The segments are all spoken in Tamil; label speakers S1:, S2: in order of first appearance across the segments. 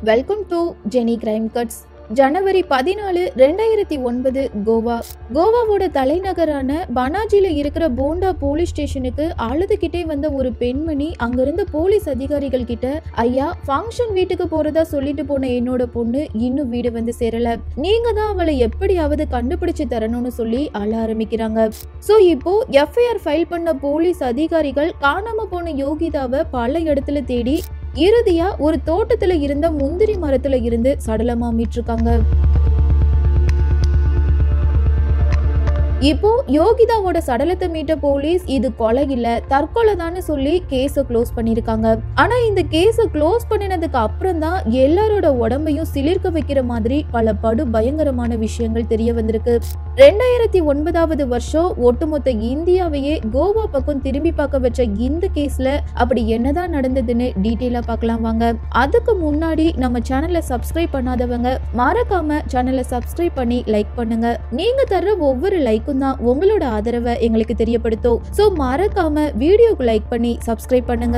S1: Welcome to Jeni crime cuts. ஜனவரி 14, 2009 கோவாவோட தலைநகரான பனாஜில இருக்கிற போண்டா போலீஸ் ஸ்டேஷனுக்கு அழுதுகிட்டே வந்த ஒரு பெண்மணி அங்கிருந்த போலீஸ் அதிகாரிகள் கிட்ட, ஐயா, ஃபங்க்ஷன் வீட்டுக்கு போறதா சொல்லிட்டு போன என்னோட பொண்ணு இன்னும் வீடு வந்து சேரல, நீங்க தான் அவளை எப்படியாவது கண்டுபிடிச்சு தரணும்னு சொல்லி அழ ஆரம்பிக்கிறாங்க. சோ இப்போ எஃப்ஐஆர் ஃபைல் பண்ண போலீஸ் அதிகாரிகள் காணாம போன யோகிதாவை பல இடத்துல தேடி இறுதியா ஒரு தோட்டத்துல இருந்த முந்திரி மரத்துல இருந்து சடலமா மீட்டிருக்காங்க. இப்போ யோகிதாவோட சடலத்தை மீட்ட போலீஸ் இது கொலை இல்ல தற்கொலை தான் சொல்லி கேஸ க்ளோஸ் பண்ணிருக்காங்க. ஆனா இந்த கேஸ க்ளோஸ் பண்ணினதுக்கு அப்புறம் தான் எல்லாரோட உடம்பையும் சிலிர்க்க வைக்கிற மாதிரி பல படு பயங்கரமான விஷயங்கள் தெரிய வந்திருக்கு. 2009 வருஷம் ஒட்டுமொத்த இந்தியாவையே கோவா பக்கம் திரும்பி பார்க்க வச்ச இந்த கேஸ்ல அப்படி என்னதான் நடந்ததுன்னு டீட்டெயிலா பார்க்கலாம் வாங்க. அதுக்கு முன்னாடி நம்ம சேனலை சப்ஸ்கிரைப் பண்ணாதவங்க மறக்காம சேனலை சப்ஸ்கிரைப் பண்ணி லைக் பண்ணுங்க. நீங்க தர்ற ஒவ்வொரு லைக்கும் தான் உங்களோட ஆதரவை எங்களுக்கு தெரியப்படுத்தும். சோ மறக்காம வீடியோக்கு லைக் பண்ணி சப்ஸ்கிரைப் பண்ணுங்க.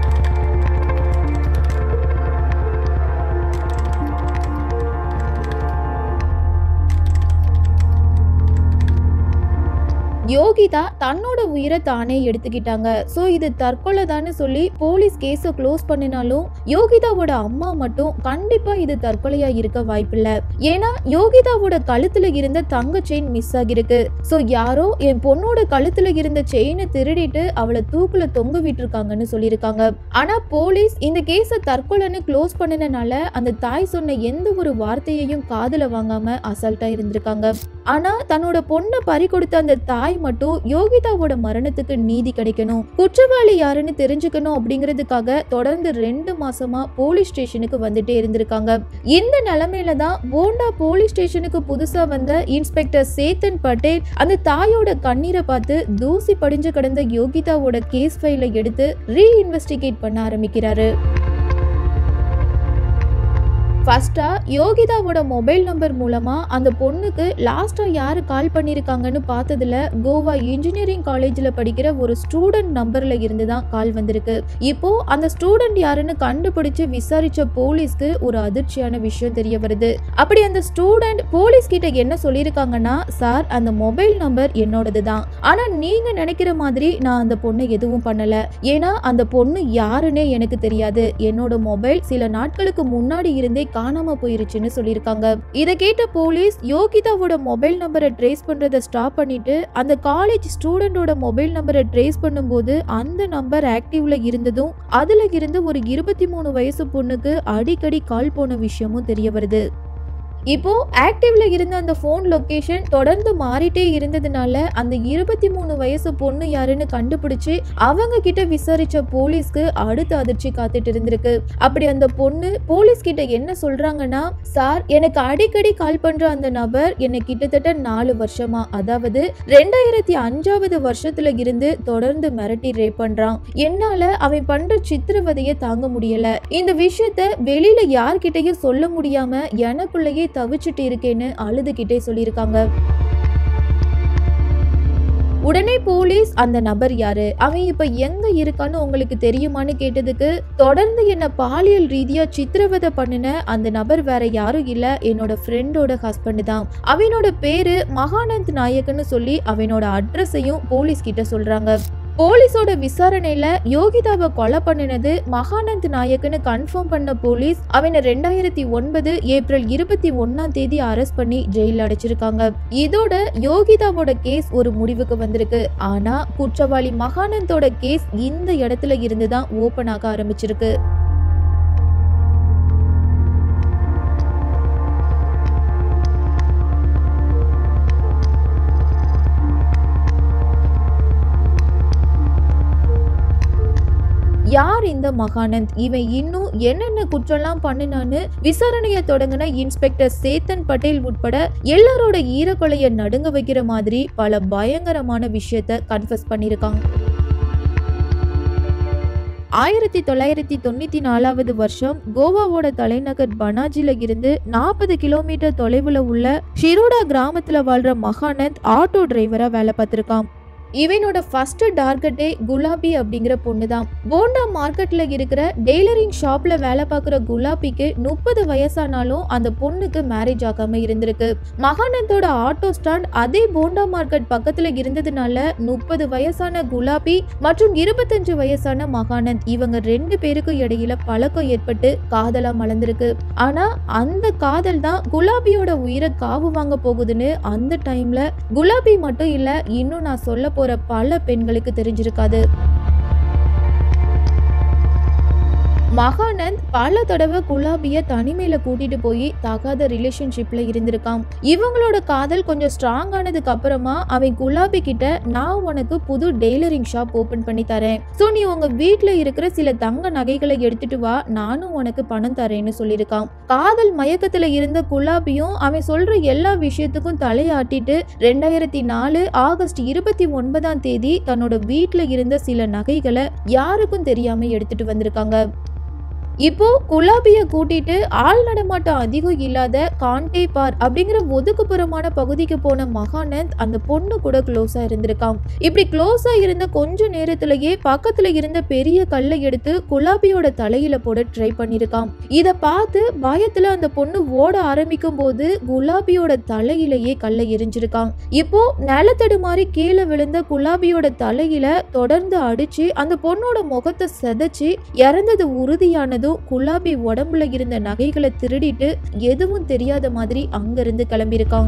S1: யோகிதா தன்னோட உயிரை தானே எடுத்துக்கிட்டாங்க. சோ இது தற்கொலை தான்னு சொல்லி போலீஸ் கேஸ க்ளோஸ் பண்ணினாலும் யோகிதாவோட அம்மா மட்டும் கண்டிப்பா இது தற்கொலையா இருக்க வாய்ப்பில்ல. ஏன்னா யோகிதாவோட கழுத்துல இருந்த தங்க செயின் மிஸ் ஆகிருக்கு. சோ யாரோ என் பொண்ணோட கழுத்துல இருந்த செயினை திருடிட்டு அவளை தூக்குல தொங்க விட்டுருக்காங்கன்னு சொல்லியிருக்காங்க. ஆனா போலீஸ் இந்த கேஸ தற்கொலைன்னு க்ளோஸ் பண்ணினால அந்த தாய் சொன்ன எந்த ஒரு வார்த்தையையும் காதுல வாங்காம அசால்ட்டா இருந்திருக்காங்க. ஆனா தன்னோட பொண்ணை பறி கொடுத்த அந்த தாய் மட்டும் யோகிதாவோட மரணத்துக்கு நீதி கிடைக்கணும், குற்றவாளி யாருன்னு தெரிஞ்சுக்கணும் அப்படிங்கிறதுக்காக தொடர்ந்து 2 மாசமா போலீஸ் ஸ்டேஷனுக்கு வந்துட்டே இருந்திருக்காங்க. இந்த நிலைமையில தான் போண்டா போலீஸ் ஸ்டேஷனுக்கு புதுசா வந்த இன்ஸ்பெக்டர் சேத்தன் பட்டேல் அந்த தாயோட கண்ணீரை பார்த்து தூசி படிஞ்சு கிடந்த யோகிதாவோட கேஸ் ஃபைலை எடுத்து ரீஇன்வெஸ்டிகேட் பண்ண ஆரம்பிக்கிறாரு. ஃபர்ஸ்டா யோகிதாவோட மொபைல் நம்பர் மூலமா அந்த பொண்ணுக்கு லாஸ்டா யாரு கால் பண்ணிருக்காங்கன்னு பார்த்ததுல கோவா இன்ஜினியரிங் காலேஜ்ல படிக்கிற ஒரு ஸ்டூடெண்ட் நம்பர்ல இருந்து தான் கால் வந்திருக்கு. இப்போ அந்த ஸ்டூடெண்ட் யாருன்னு கண்டுபிடிச்சு விசாரிச்ச போலீஸ்க்கு ஒரு அதிர்ச்சியான விஷயம் தெரிய வருது. அப்படி அந்த ஸ்டூடெண்ட் போலீஸ் கிட்ட என்ன சொல்லிருக்காங்கன்னா, சார், அந்த மொபைல் நம்பர் என்னோடது தான், ஆனா நீங்க நினைக்கிற மாதிரி நான் அந்த பொண்ணை எதுவும் பண்ணல, ஏன்னா அந்த பொண்ணு யாருன்னே எனக்கு தெரியாது, என்னோட மொபைல் சில நாட்களுக்கு முன்னாடி இருந்தே காணாம போயிருச்சுன்னு சொல்லிருக்காங்க. இதை கேட்ட போலீஸ் யோகிதாவோட மொபைல் நம்பரை ட்ரேஸ் பண்றதை ஸ்டாப் பண்ணிட்டு அந்த காலேஜ் ஸ்டூடெண்டோட மொபைல் நம்பரை ட்ரேஸ் பண்ணும்போது அந்த நம்பர் ஆக்டிவ்ல இருந்ததும் அதுல இருந்து ஒரு 23 வயசு பொண்ணுக்கு அடிக்கடி கால் போன விஷயமும் தெரிய வருது. இப்போ ஆக்டிவ்ல இருந்த அந்த போன் லொகேஷன் தொடர்ந்து மாறிட்டே இருந்ததுனால அந்த 23 வயசு பொண்ணு யாருன்னு கண்டுபிடிச்சு அவங்க கிட்ட விசாரிச்ச போலீஸ்க்கு அடுத்த அதிர்ச்சி காத்துட்டு இருந்திருக்கு. அப்படி அந்த பொண்ணு போலீஸ் கிட்ட என்ன சொல்றாங்கன்னா, சார், எனக்கு அடிக்கடி கால் பண்ற அந்த நபர் என்னை கிட்டத்தட்ட 4 வருஷமா, அதாவது 2005 வருஷத்துல இருந்து தொடர்ந்து மிரட்டி ரேப் பண்றான், என்னால அவன் பண்ற சித்திரவதையை தாங்க முடியல, இந்த விஷயத்த வெளியில யார்கிட்டயும் சொல்ல முடியாம எனக்குள்ளேயே தவிச்சிட்டு இருக்கேன்னு அழுதுகிட்டே சொல்லியிருக்காங்க. உடனே போலீஸ் அந்த நபர் யாரு, அவன் இப்ப எங்க இருக்கான்னு உங்களுக்கு தெரியுமான்னு கேட்டதுக்கு, தொடர்ந்து என்ன பாலியல் ரீதியா சித்திரவதை பண்ணின அந்த நபர் வேற யாரும் இல்ல, என்னோட ஃப்ரெண்டோட ஹஸ்பண்ட் தான், அவனோட பேரு மகானந்த் நாயக்னு சொல்லி அவனோட அட்ரஸையும் போலீஸ் கிட்ட சொல்றாங்க. போலீஸோட விசாரணையில யோகிதாவை கொலை பண்ணினது மகானந்த் நாயக்னு கன்ஃபார்ம் பண்ண போலீஸ் அவனை 2009 ஏப்ரல் 21 அரெஸ்ட் பண்ணி ஜெயில அடைச்சிருக்காங்க. இதோட யோகிதாவோட கேஸ் ஒரு முடிவுக்கு வந்திருக்கு. ஆனா குற்றவாளி மகானந்தோட கேஸ் இந்த இடத்துல இருந்துதான் ஓபன் ஆக ஆரம்பிச்சிருக்கு. யார் இந்த மகானந்த், இவன் இன்னும் என்னென்ன குற்றம்லாம் பண்ணினான்னு விசாரணையை தொடங்கின இன்ஸ்பெக்டர் சேத்தன் பட்டேல் உட்பட எல்லாரோட ஈரக்கொலையை நடுங்க வைக்கிற மாதிரி பல பயங்கரமான விஷயத்த கன்ஃபஸ் பண்ணிருக்காங்க. 1994 வருஷம் கோவாவோட தலைநகர் பனாஜில இருந்து 40 கிலோமீட்டர் தொலைவுல உள்ள ஷிரோடா கிராமத்துல வாழ்ற மகானந்த் ஆட்டோ டிரைவரா வேலை பார்த்திருக்கான். இவனோட ஃபர்ஸ்ட் டார்கெட்டே குலாபி அப்படிங்கிற பொண்ணு தான். போண்டா மார்க்கெட்ல இருக்கிற டெய்லரிங் ஷாப்ல வேலை பார்க்குற குலாபிக்கு 30 வயசானாலும் அந்த பொண்ணுக்கு மேரேஜ் ஆகாம இருந்திருக்கு. மகானந்தோட ஆட்டோ ஸ்டாண்ட் அதே போண்டா மார்க்கெட் பக்கத்துல இருந்ததுனால 30 வயசான குலாபி மற்றும் 25 வயசான மகானந்த் இவங்க 2 பேருக்கு இடையில பழக்கம் ஏற்பட்டு காதலா மலர்ந்திருக்கு. ஆனா அந்த காதல் தான் குலாபியோட உயிரை காவு வாங்க போகுதுன்னு அந்த டைம்ல குலாபி மட்டும் இல்ல, இன்னும் நான் சொல்ல போற பல பெண்களுக்கு தெரிஞ்சிருக்காது. மகானந்த் பல தடவை குலாபிய தனிமையில கூட்டிட்டு போய் தகாத ரிலேஷன்ஷிப்ல இருந்திருக்கான். இவங்களோட காதல் கொஞ்சம் ஸ்ட்ராங் ஆனதுக்கு அப்புறமா அவன் குலாபி கிட்ட, நான் உனக்கு புது டெய்லரிங் ஷாப் ஓபன் பண்ணி தரேன், சோ நீ உங்க வீட்டுல இருக்கிற சில தங்க நகைகளை எடுத்துட்டு வா, நானும் உனக்கு பணம் தரேன்னு சொல்லியிருக்கான். காதல் மயக்கத்துல இருந்த குலாபியும் அவன் சொல்ற எல்லா விஷயத்துக்கும் தலையாட்டிட்டு 2004 ஆகஸ்ட் 29 தன்னோட வீட்டுல இருந்த சில நகைகளை யாருக்கும் தெரியாம எடுத்துட்டு வந்திருக்காங்க. இப்போ குலாபிய கூட்டிட்டு ஆள் நடமாட்டம் அதிகம் இல்லாத காண்டே பார் அப்படிங்கிற ஒதுக்குப்புறமான பகுதிக்கு போன மகானந்த் அந்த பொண்ணு கூட க்ளோஸா இருந்திருக்கான். இப்படி க்ளோஸா இருந்த கொஞ்ச நேரத்திலேயே பக்கத்துல இருந்த பெரிய கல்லை எடுத்து குலாபியோட தலையில போட ட்ரை பண்ணிருக்கான். இத பார்த்து பயத்துல அந்த பொண்ணு ஓட ஆரம்பிக்கும் போது குலாபியோட தலையிலேயே கல்லை எரிஞ்சிருக்கான். இப்போ நிலத்தடு மாதிரி கீழே விழுந்த குலாபியோட தலையில தொடர்ந்து அடிச்சு அந்த பொண்ணோட முகத்தை செதைச்சு இறந்தது உறுதியானது. குலாபி உடம்புல இருந்த நகைகளை திருடிட்டு எதுவும் தெரியாத மாதிரி அங்கிருந்து கிளம்பியிருக்கான்.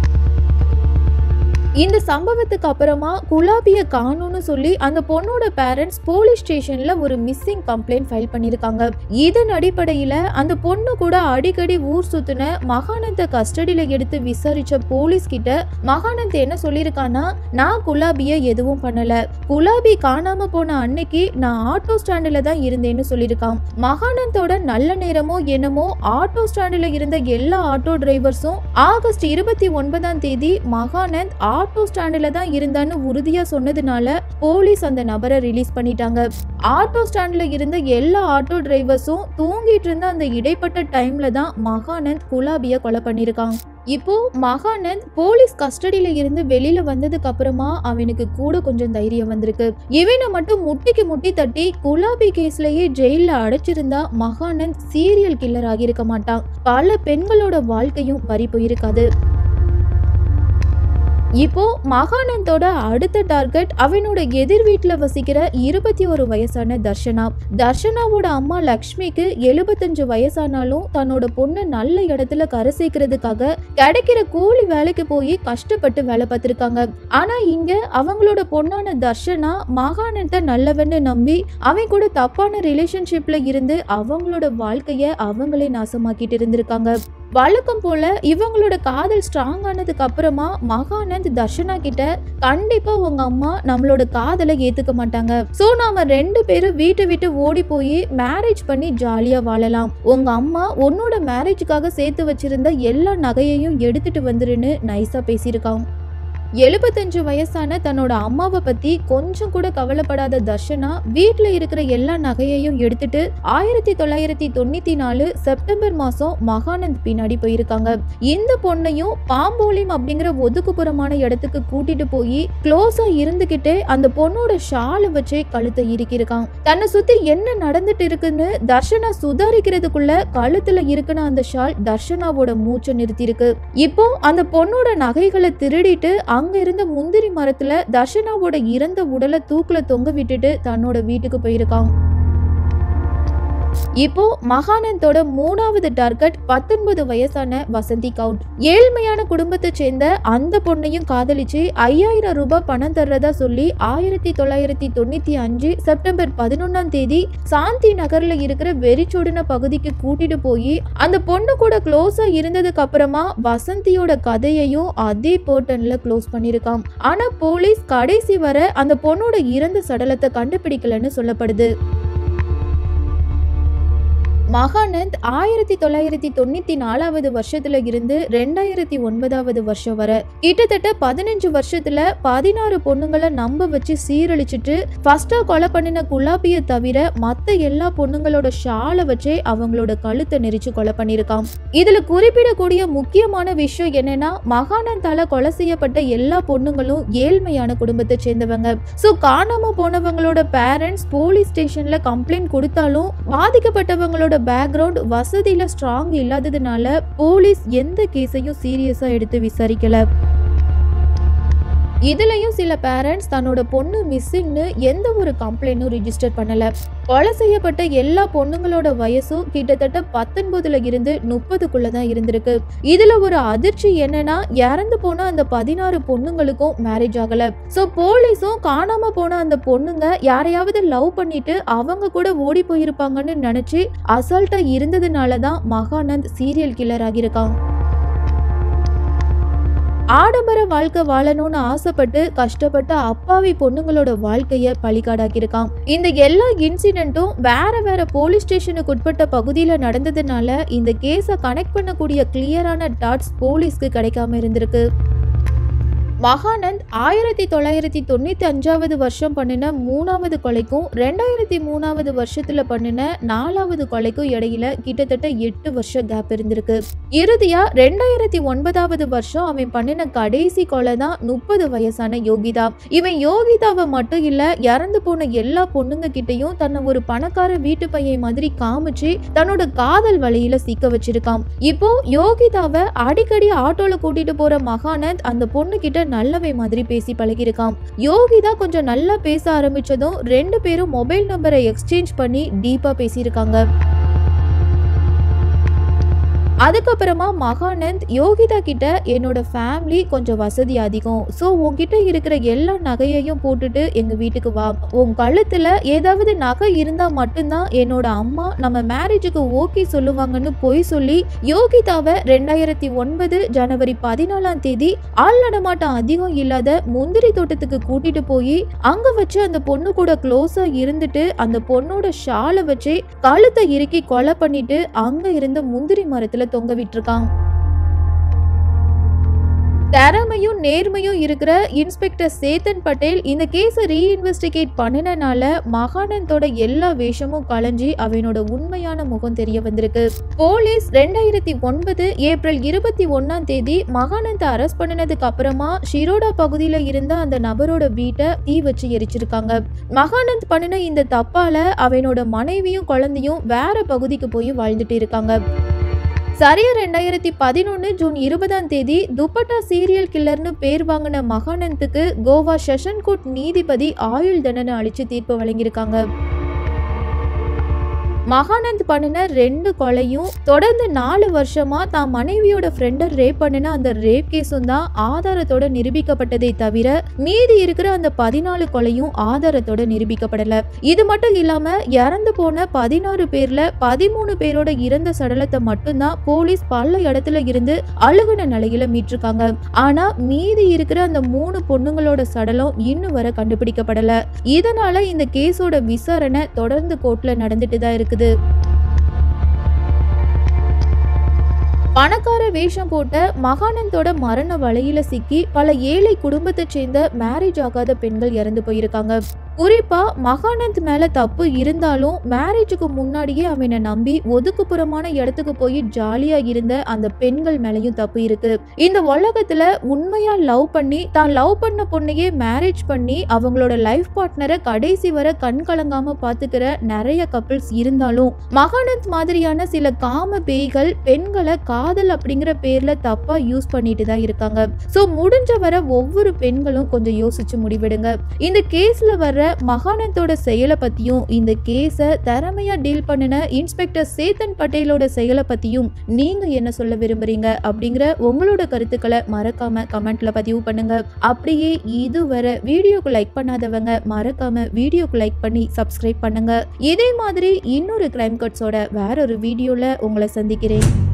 S1: இந்த சம்பவத்துக்கு அப்புறமா குலாபிய காணும்னு சொல்லி அந்த பொண்ணோட பேரண்ட்ஸ் போலீஸ் ஸ்டேஷன்ல ஒரு மிஸ்ஸிங் கம்ப்ளைண்ட் ஃபைல் பண்ணிருக்காங்க. இதன் அடிப்படையில அந்த பொண்ணு கூட அடிக்கடி ஊர் சுத்தின மகானந்த கஸ்டடியில எடுத்து விசாரிச்ச போலீஸ் கிட்ட மகானந்த் என்ன சொல்லியிருக்கானா, நான் குலாபிய எதுவும் பண்ணல, குலாபி காணாம போன அன்னைக்கு நான் ஆட்டோ ஸ்டாண்டில தான் இருந்தேன்னு சொல்லியிருக்கான். மகானந்தோட நல்ல நேரமோ என்னமோ ஆட்டோ ஸ்டாண்டில இருந்த எல்லா ஆட்டோ டிரைவர்ஸும் ஆகஸ்ட் 29 மகானந்த் ஆட்டோ ஸ்டாண்டில தான் இருந்தான்னு உறுதியா சொன்னதுனால போலீஸ் அந்த நபரை ரிலீஸ் பண்ணிட்டாங்க. ஆட்டோ ஸ்டாண்ட்ல இருந்த எல்லா ஆட்டோ டிரைவர்ஸும் தூங்கிட்டு இருந்த அந்த இடைப்பட்ட டைம்ல தான் மகானந்த் குலாபிய கொலை பண்ணிருக்கான். இப்போ மகானந்த் போலீஸ் கஸ்டடியில இருந்து வெளியில வந்ததுக்கு அப்புறமா அவனுக்கு கூட கொஞ்சம் தைரியம் வந்திருக்கு. இவனை மட்டும் முட்டிக்கு முட்டி தட்டி குலாபி கேஸ்லயே ஜெயில அடைச்சிருந்தா மகானந்த் சீரியல் கில்லர் ஆகியிருக்க மாட்டான். பல பெண்களோட வாழ்க்கையும் பறி போயிருக்காது. இப்போ மகானந்தோட அடுத்த டார்கெட் அவனோட எதிர் வீட்டுல வசிக்கிற 21 வயசான தர்ஷனா. தர்ஷனாவோட அம்மா லக்ஷ்மிக்கு 75 வயசானாலும் தன்னோட பொண்ணு நல்ல இடத்துல கரை சேர்க்கறதுக்காக கிடைக்கிற கூலி வேலைக்கு போய் கஷ்டப்பட்டு வேலை பார்த்திருக்காங்க. ஆனா இங்க அவங்களோட பொண்ணான தர்ஷனா மகானந்த நல்லவன்னு நம்பி அவன் கூட தப்பான ரிலேஷன்ஷிப்ல இருந்து அவங்களோட வாழ்க்கைய அவங்களே நாசமாக்கிட்டு இருந்திருக்காங்க. வழக்கம் போல இவங்களோட காதல் ஸ்ட்ராங் ஆனதுக்கு அப்புறமா மகானந்த் தர்ஷனா கிட்ட, கண்டிப்பா உங்க அம்மா நம்மளோட காதலை ஏத்துக்க மாட்டாங்க, சோ நாம 2 பேரும் வீட்டை விட்டு ஓடி போய் மேரேஜ் பண்ணி ஜாலியா வாழலாம், உங்க அம்மா உன்னோட மேரேஜுக்காக சேர்த்து வச்சிருந்த எல்லா நகையையும் எடுத்துட்டு வந்துருன்னு நைஸா பேசியிருக்கான். 75 வயசான தன்னோட அம்மாவை பத்தி கொஞ்சம் கூட கவலைப்படாத தர்ஷனா வீட்டுல இருக்கிற எல்லா நகையையும் எடுத்துட்டு 1994 செப்டம்பர் மாசம் மகானந்த் பின்னாடி போயிருக்காங்க. இந்த பொண்ணையும் பாம்போலிம் அப்படிங்கிற ஒதுக்குப்புறமான இடத்துக்கு கூட்டிட்டு போய் க்ளோஸா இருந்துகிட்டே அந்த பொண்ணோட ஷாலை வச்சு கழுத்தை இறுக்கியிருக்கான். தன்னை சுத்தி என்ன நடந்துட்டு இருக்குன்னு தர்ஷனா சுதாரிக்கிறதுக்குள்ள கழுத்துல இருக்குன அந்த ஷால் தர்ஷனாவோட மூச்சை நிறுத்திருக்கு. இப்போ அந்த பொண்ணோட நகைகளை திருடிட்டு அங்க இருந்த முந்திரி மரத்துல தர்ஷனாவோட இறந்த உடலை தூக்குல தொங்க விட்டுட்டு தன்னோட வீட்டுக்கு போயிருக்கான். இப்போ மகானந்தோட 3வது டார்கெட் 19 வயசான வசந்தி கவுட். ஏழ்மையான குடும்பத்தை சேர்ந்த அந்த பொண்ணையும் காதலிச்சு 5000 ரூபாய் பணம் தர்றதா சொல்லி 1995 செப்டம்பர் 11 சாந்தி நகர்ல இருக்கிற வெறிச்சோடின பகுதிக்கு கூட்டிட்டு போய் அந்த பொண்ணு கூட க்ளோஸா இருந்ததுக்கு அப்புறமா வசந்தியோட கதையையும் அதே போர்ட்டன்ல க்ளோஸ் பண்ணிருக்கான். ஆனா போலீஸ் கடைசி வரை அந்த பொண்ணோட இறந்த சடலத்தை கண்டுபிடிக்கலன்னு சொல்லப்படுது. மகானந்த் 1994 வருஷத்துல இருந்து 2009 வருஷம் வரை கிட்டத்தட்ட 15 வருஷத்துல 16 பொண்ணுங்களை நம்ப வச்சு சீரழிச்சிட்டு ஃபர்ஸ்டா கொலை பண்ணின குலாபிய தவிர மத்த எல்லா பொண்ணுங்களோட ஷாலை வச்சே அவங்களோட கழுத்தை நெரிச்சு கொலை பண்ணிருக்கான். இதுல குறிப்பிடக்கூடிய முக்கியமான விஷயம் என்னன்னா, மகானந்தால கொலை செய்யப்பட்ட எல்லா பொண்ணுங்களும் ஏழ்மையான குடும்பத்தை சேர்ந்தவங்க. சோ காணாம போனவங்களோட பேரண்ட்ஸ் போலீஸ் ஸ்டேஷன்ல கம்ப்ளைண்ட் கொடுத்தாலும் பாதிக்கப்பட்டவங்களோட பேக்ரவுண்ட் வசதியில ஸ்ட்ராங் இல்லாததுனால போலீஸ் எந்த கேஸையும் சீரியஸா எடுத்து விசாரிக்கல. இதுலயும் சில பேரண்ட்ஸ் தன்னோட பொண்ணு மிஸ்ஸிங்னு எந்த ஒரு கம்ப்ளைண்டும் ரிஜிஸ்டர் பண்ணல. கொலை செய்யப்பட்ட எல்லா பொண்ணுங்களோட வயசும் கிட்டத்தட்ட 19 இருந்து 30 தான் இருந்திருக்கு. இதுல ஒரு அதிர்ச்சி என்னன்னா, இறந்து போன அந்த 16 பொண்ணுங்களுக்கும் மேரேஜ் ஆகல. சோ போலீஸும் காணாம போன அந்த பொண்ணுங்க யாரையாவது லவ் பண்ணிட்டு அவங்க கூட ஓடி போயிருப்பாங்கன்னு நினைச்சு அசால்ட்டா இருந்ததுனாலதான் மகானந்த் சீரியல் கில்லர் ஆகியிருக்கான். ஆடம்பர வாழ்க்கை வாழணும்னு ஆசைப்பட்டு கஷ்டப்பட்ட அப்பாவி பொண்ணுங்களோட வாழ்க்கைய பலிகாடாக்கியிருக்கான். இந்த எல்லா இன்சிடென்ட்டும் வேற வேற போலீஸ் ஸ்டேஷனுக்கு உட்பட்ட பகுதியில நடந்ததுனால இந்த கேஸை கனெக்ட் பண்ணக்கூடிய கிளியரான டாட்ஸ் போலீஸ்க்கு கிடைக்காம இருந்திருக்கு. மகானந்த் 1995 வருஷம் பண்ணின 3வது கொலைக்கும் 2003 வருஷத்துல பண்ணின 4வது கொலைக்கும் இடையில கிட்டத்தட்ட 8 வருஷம் கேப் இருந்திருக்கு. இறுதியா 2009 வருஷம் அவன் பண்ணின கடைசி கொலை தான் 30 வயசான யோகிதா. இவன் யோகிதாவை மட்டும் இல்ல, இறந்து போன எல்லா பொண்ணுங்க கிட்டையும் தன்னை ஒரு பணக்கார வீட்டு பையன் மாதிரி காமிச்சு தன்னோட காதல் வலையில சிக்க வச்சிருக்கான். இப்போ யோகிதாவை அடிக்கடி ஆட்டோல கூட்டிட்டு போற மகானந்த் அந்த பொண்ணு கிட்ட நல்லவே மாதிரி பேசி பழகிருக்கான். யோகிதா கொஞ்சம் நல்லா பேச ஆரம்பிச்சதும் 2 பேரும் மொபைல் நம்பரை எக்ஸ்சேஞ்ச் பண்ணி டீப்பா பேசியிருக்காங்க. அதுக்கப்புறமா மகானந்த் யோகிதா கிட்ட என்னோட ஃபேமிலி கொஞ்சம் வசதி அதிகம், ஸோ உன்கிட்ட இருக்கிற எல்லா நகையையும் போட்டுட்டு எங்க வீட்டுக்கு வா, உன் கழுத்துல ஏதாவது நகை இருந்தா மட்டும்தான் என்னோட அம்மா நம்ம மேரேஜுக்கு ஓகே சொல்லுவாங்கன்னு பொய் சொல்லி யோகிதாவை 2009 ஜனவரி 14 ஆள் நடமாட்டம் அதிகம் இல்லாத முந்திரி தோட்டத்துக்கு கூட்டிட்டு போய் அங்க வச்சு அந்த பொண்ணு கூட க்ளோஸா இருந்துட்டு அந்த பொண்ணோட ஷாலை வச்சு கழுத்தை இறுக்கி கொலை பண்ணிட்டு அங்க இருந்த முந்திரி மரத்துல தொங்க விட்டுருக்கான். திறமையும் நேர்மையும் இருக்கிற இன்ஸ்பெக்டர் சேத்தன் பட்டேல் இந்த கேஸை ரீஇன்வெஸ்டிகேட் பண்ணினால மகானந்தோட எல்லா வேஷமும் களைஞ்சி அவனோட உண்மையான முகம் தெரிய வந்திருக்கு. போலீஸ் 2009 ஏப்ரல் 21 மகானந்தை அரெஸ்ட் பண்ணினதுக்கு அப்புறமா ஷிரோடா பகுதியில இருந்த அந்த நபரோட வீட்டை தீ வச்சு எரிச்சிருக்காங்க. மகானந்த் பண்ணின இந்த தப்பால அவனோட மனைவியும் குழந்தையும் வேற பகுதிக்கு போய் வாழ்ந்துட்டு இருக்காங்க. சரியா 2011 ஜூன் 20 துப்பட்டா சீரியல் கில்லர்னு பேர் வாங்கின மகானந்துக்கு கோவா செஷன் கோர்ட் நீதிபதி ஆயுள் தண்டனை அளிச்சு தீர்ப்பு வழங்கியிருக்காங்க. மகானந்த் பண்ணின 2 கொலையும் தொடர்ந்து 4 வருஷமா தான் மனைவியோட ஃப்ரெண்டை ரேப் பண்ணின அந்த ரேப் கேஸும் தான் ஆதாரத்தோட நிரூபிக்கப்பட்டதை தவிர மீதி இருக்கிற அந்த 14 கொலையும் ஆதாரத்தோட நிரூபிக்கப்படல. இது மட்டும் இல்லாம இறந்து போன 16 பேர்ல 13 பேரோட இறந்த சடலத்தை மட்டும்தான் போலீஸ் பல இடத்துல இருந்து அழுகுன நிலையில மீட்டிருக்காங்க. ஆனா மீதி இருக்கிற அந்த 3 பொண்ணுங்களோட சடலம் இன்னும் வரை கண்டுபிடிக்கப்படல. இதனால இந்த கேஸோட விசாரணை தொடர்ந்து கோர்ட்ல நடந்துட்டு தான் இருக்குது. பணக்கார வேஷம் போட்ட மகானந்தோட மரண வலையில சிக்கி பல ஏழை குடும்பத்தை சேர்ந்த மேரேஜ் ஆகாத பெண்கள் இறந்து போயிருக்காங்க. குறிப்பா மகானந்த் மேல தப்பு இருந்தாலும் மேரேஜுக்கு முன்னாடியே அவனை நம்பி ஒதுக்குப்புறமான இடத்துக்கு போய் ஜாலியா இருந்த அந்த பெண்கள் மேலையும் தப்பு இருக்கு. இந்த உலகத்துல உண்மையா லவ் பண்ணி தான் லவ் பண்ண பொண்ணையே மேரேஜ் பண்ணி அவங்களோட லைஃப் பார்ட்னரை கடைசி வரை கண் கலங்காம பாத்துக்கிற நிறைய கப்பிள்ஸ் இருந்தாலும் மகானந்த் மாதிரியான சில காம பேய்கள் பெண்களை காதல் அப்படிங்கிற பேர்ல தப்பா யூஸ் பண்ணிட்டு தான் இருக்காங்க. சோ முடிஞ்ச வரை ஒவ்வொரு பெண்களும் கொஞ்சம் யோசிச்சு முடிவெடுங்க. இந்த கேஸ்ல வர்ற மகானந்தோட செயலை பத்தியும் இந்த கேஸை திறமையா டீல் பண்ணின இன்ஸ்பெக்டர் சேத்தன் பட்டேலோட செயலை பத்தியும் நீங்க என்ன சொல்ல விரும்புறீங்க அப்படிங்கிற உங்களோட கருத்துக்களை மறக்காம கமெண்ட்ல பதிவு பண்ணுங்க. அப்படியே இதுவரை வீடியோக்கு லைக் பண்ணாதவங்க மறக்காம வீடியோக்கு லைக் பண்ணி சப்ஸ்கிரைப் பண்ணுங்க. இதே மாதிரி இன்னொரு கிரைம் கட்ஸோட வேற ஒரு வீடியோல உங்களை சந்திக்கிறேன்.